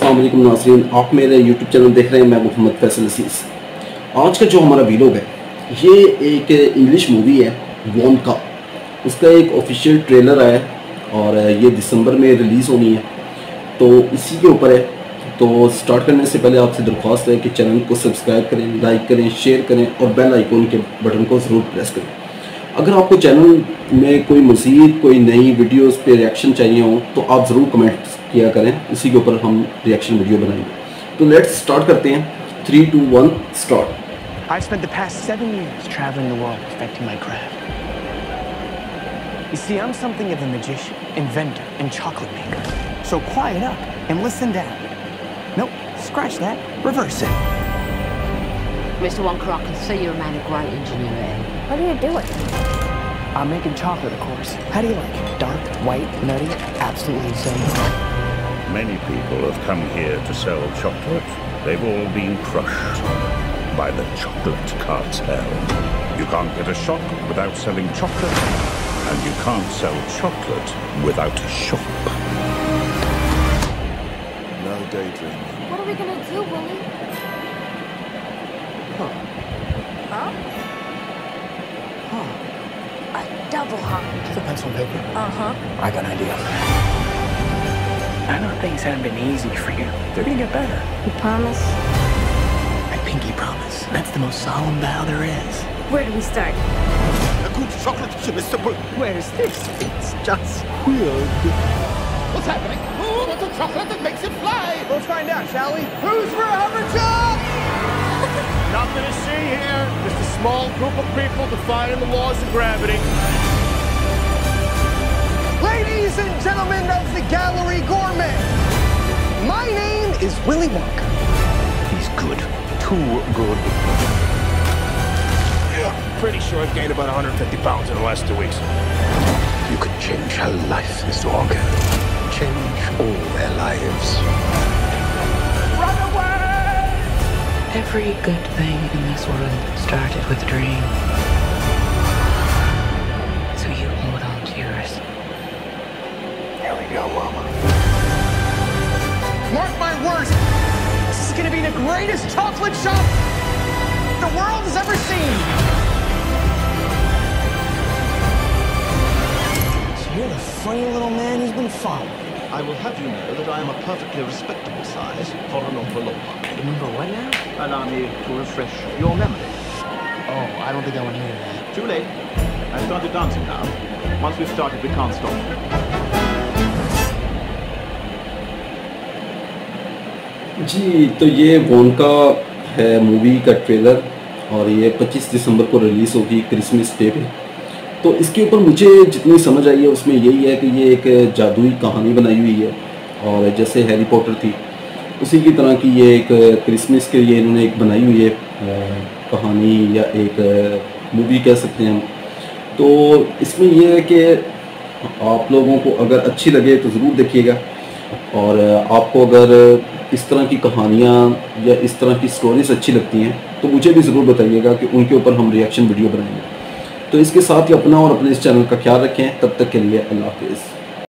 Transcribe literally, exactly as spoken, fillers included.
अस्सलाम वालेकुम नाज़रीन, आप मेरे यूट्यूब चैनल देख रहे हैं। मैं मोहम्मद फैसल असीस। आज का जो हमारा वीलॉग है ये एक इंग्लिश मूवी है वोंका। उसका एक ऑफिशियल ट्रेलर आया और ये दिसंबर में रिलीज़ होनी है, तो इसी के ऊपर है। तो स्टार्ट करने से पहले आपसे दरख्वास्त है कि चैनल को सब्सक्राइब करें, लाइक करें, शेयर करें और बेल आइकॉन के बटन को ज़रूर प्रेस करें। अगर आपको चैनल में कोई मज़ीद कोई नई वीडियोस पे रिएक्शन चाहिए हो तो आप ज़रूर कमेंट किया करें, इसी के ऊपर हम रिएक्शन वीडियो बनाएंगे। तो लेट्स स्टार्ट करते हैं। Three two one start. I've spent the past seven years traveling the world perfecting my craft. You see, I'm something of a magician, inventor, and chocolate maker. So quiet up and listen down. Nope, scratch that, reverse it. Mister Wonka, I can see you're a man of great ingenuity. What are you doing? I'm making chocolate, of course. How do you like it? Dark, white, nutty? Absolutely insane. Many people have come here to sell chocolate. They've all been crushed by the chocolate cartel. You can't get a shop without selling chocolate, and you can't sell chocolate without a shop. No daydreaming. What are we gonna do, Willie? Huh. Huh? Huh. A double hunk. The pencil and paper. Uh-huh. I got an idea. I know things haven't been easy for you. They're gonna get better. You promise? I pinky promise. That's the most solemn vow there is. Where do we start? A good chocolate chip is simple. Where's this? It's just Weird. What's happening? Who wants a chocolate that makes it fly? Let's find out, shall we? Who's for a hover job? Nothing to see here. Just a small group of people defying the laws of gravity. Ladies and gentlemen of the Gallery Gourmet, my name is Willy Wonka. He's good. Too good. Pretty sure I've gained about one hundred fifty pounds in the last two weeks. You could change her life, Mister Wonka. Change all their lives. Run away! Every good thing in this world started with a dream. So you hold on to yours. Here we go, Mama. Mark my words, this is gonna be the greatest chocolate shop the world has ever seen. So you're the funny little man who's been followed. I will have you know that I am a perfectly respectable size for an Oompa Loompa. Remember what now? Allow me to refresh your memory. Oh, I don't think I want to hear that. Too late. I've started dancing now. Once we've started, we can't stop. जी, तो ये Wonka है movie का trailer और ये पच्चीस दिसंबर को release होगी क्रिसमस डे पे। तो इसके ऊपर मुझे जितनी समझ आई है उसमें यही है कि ये एक जादुई कहानी बनाई हुई है और जैसे हैरी पॉटर थी उसी की तरह की ये एक क्रिसमस के लिए इन्होंने एक बनाई हुई है कहानी या एक मूवी कह सकते हैं हम। तो इसमें ये है कि आप लोगों को अगर अच्छी लगे तो ज़रूर देखिएगा, और आपको अगर इस तरह की कहानियाँ या इस तरह की स्टोरीज़ अच्छी लगती हैं तो मुझे भी ज़रूर बताइएगा कि उनके ऊपर हम रिएक्शन वीडियो बनाएंगे। तो इसके साथ ही अपना और अपने इस चैनल का ख्याल रखें। तब तक के लिए अल्लाह हाफ़िज़।